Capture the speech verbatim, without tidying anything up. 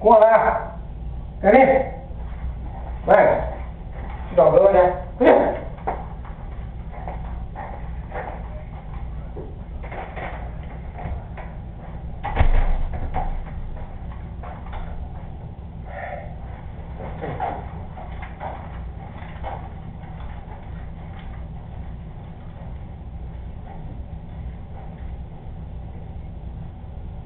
qua là cái đi đây đỏ rồi này